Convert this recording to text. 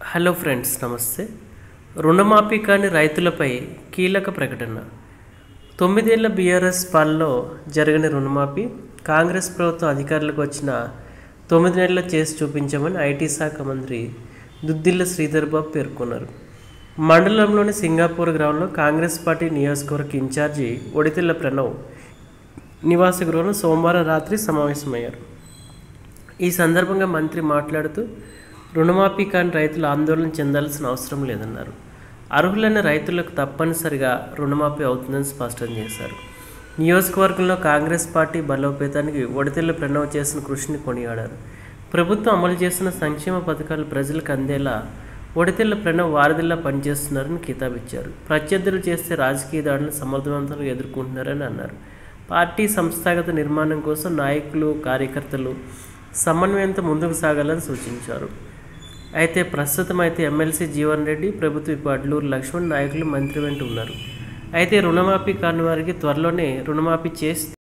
Hello friends, నమస్తే. రుణమాఫీ కాని రైతులపై కీలక ప్రకటన. 9 ఏళ్ల బీఆర్ఎస్ పాలనలో జరగని రుణమాఫీ కాంగ్రెస్ ప్రభుత్వం అధికారులకు వచ్చిన 9 నెలల్లో చేసి చూపించామని ఐటీ శాఖ మంత్రి దుద్దిళ్ల శ్రీధర్ బాబు పేర్కొన్నారు. మండలంలోని సింగాపూర్ గ్రామంలో కాంగ్రెస్ పార్టీ నియోజకవర్గ ఇన్ఛార్జి ఒడితెళ్ల ప్రణవ్ నివాస గృహంలో సోమవారం రాత్రి సమావేశమయ్యారు. ఈ సందర్భంగా మంత్రి మాట్లాడుతూ రుణమాఫీ కాని రైతులు ఆందోళన చెందాల్సిన అవసరం లేదన్నారు. అర్హులైన రైతులకు తప్పనిసరిగా రుణమాఫీ అవుతుందని స్పష్టం చేశారు. నియోజకవర్గంలో కాంగ్రెస్ పార్టీ బలోపేతానికి ఒడితెళ్ల ప్రణవ్ చేసిన కృషిని కొనియాడారు. ప్రభుత్వం అమలు చేసిన సంక్షేమ పథకాలు ప్రజలకు అందేలా ఒడితెళ్ల ప్రణవ్ వారధిలా పనిచేస్తున్నారని కితాబిచ్చారు. ప్రత్యర్థులు చేస్తే రాజకీయ దాడులను సమర్థవంతంగా ఎదుర్కొంటున్నారని అన్నారు. పార్టీ సంస్థాగత నిర్మాణం కోసం నాయకులు, కార్యకర్తలు సమన్వయంతో ముందుకు సాగాలని సూచించారు. అయితే ప్రస్తుతం ఎమ్మెల్సీ జీవన్ రెడ్డి, ప్రభుత్వ విప్ అడ్లూరు లక్ష్మణ్ నాయకులు మంత్రి వెంట ఉన్నారు. అయితే రుణమాఫీ కాని వారికి త్వరలోనే రుణమాఫీ చేసి